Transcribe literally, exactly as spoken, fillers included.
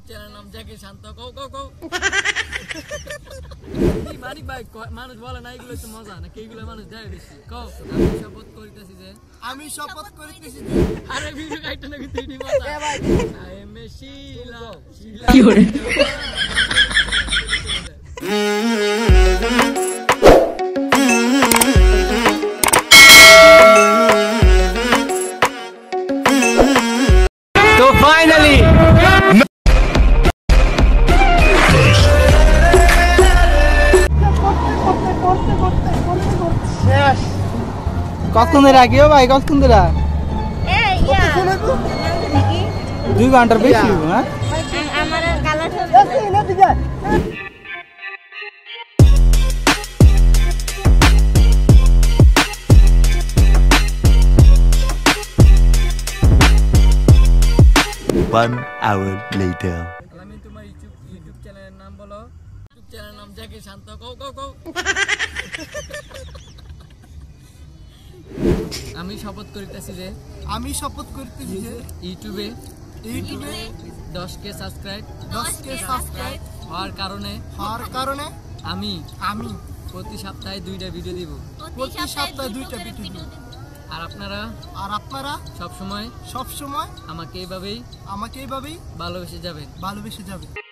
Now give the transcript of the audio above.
Channel নাম জ্যাকি শান্ত কও কও কও মানিক ভাই মানুষ বলে না এগুলো তো মজা না এইগুলো মানুষ দেয় বেশি কও আমি শপথ করিতেছি যে আমি শপথ করিতেছি যে আরে ভিডিও কাইটা নাকি তুই নি মজা এ ভাই আই এম এ শিলা শিলা কি করে তো ফাইনালি কতক্ষণ ধরে রাখিও ভাই কতক্ষণ ধরে দুই ঘন্টার বেশি হ্যাঁ আমার কালার One hour later. আমি তোমার ইউটিউব ইউটিউব চ্যানেলের নাম বলো ইউটিউব চ্যানেলের নাম জ্যাকি শান্ত কও কও কও আমি শপথ করিতেছি যে আমি শপথ করিতেছি যে ইউটিউবে ইউটিউবে দশ কে সাবস্ক্রাইব দশ কে সাবস্ক্রাইব হওয়ার কারণে হওয়ার কারণে আমি আমি প্রতি সপ্তাহে দুইটা ভিডিও দিব প্রতি সপ্তাহে দুইটা ভিডিও দিব আর আপনারা আর আপনারা সব সময় সব সময় আমাকে এইভাবেই আমাকে এইভাবেই ভালোবেসে যাবেন ভালোবেসে যাবেন।